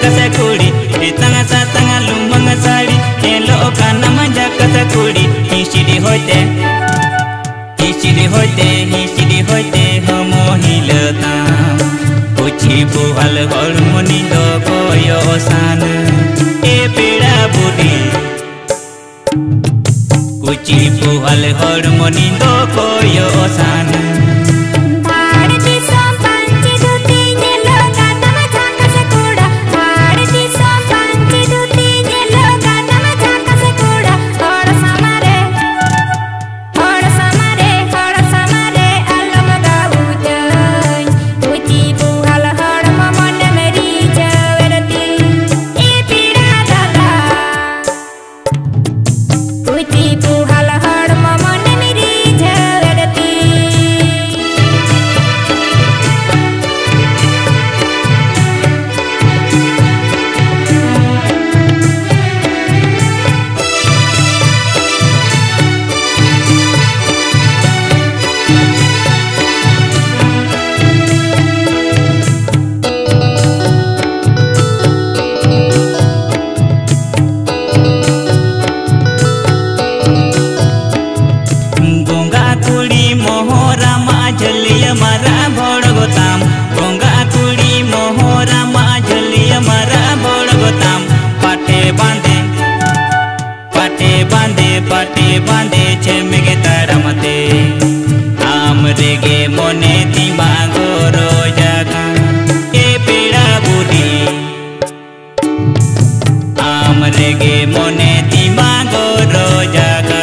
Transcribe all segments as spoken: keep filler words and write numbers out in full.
kasa kuri di tengah sa tengah lumang sari elo kana manja kasa kuri hisidi hoite hisidi hoite hisidi hoite homo hilata uchi buhal hormoni do koyo sana e peda budi uchi buhal hormoni do koyo sana पाटे बांधे छेमेगे तारमते आमरे गे मोने दिमागो रोजागा ए पेड़ा बुढ़ी आमरे गे मोने दिमागो रोजागा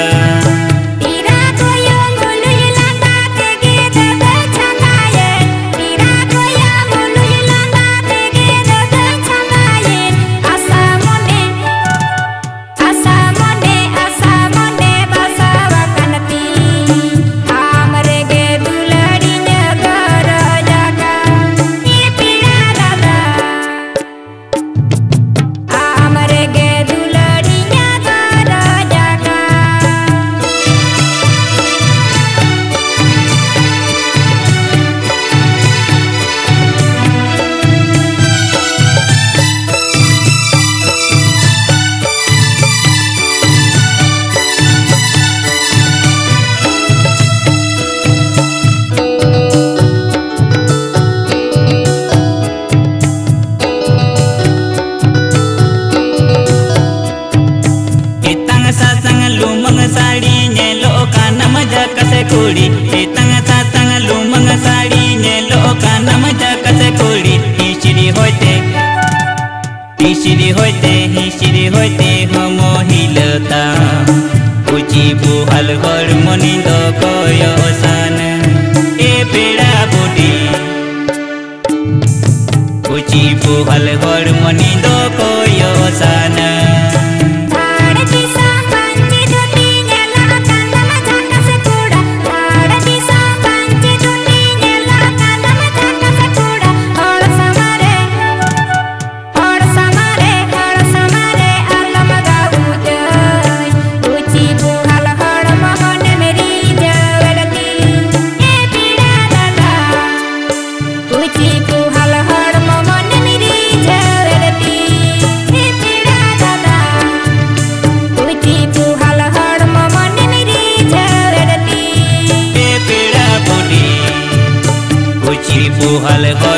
kuri di tengah sa tengah lumang sari nyelo kana maja kase kuri hisidi hoite hisidi hoite hisidi hoite homo hilata uchi buhal hormoni do koyo sana e peda budi uchi buhal hormoni do koyo sana buhal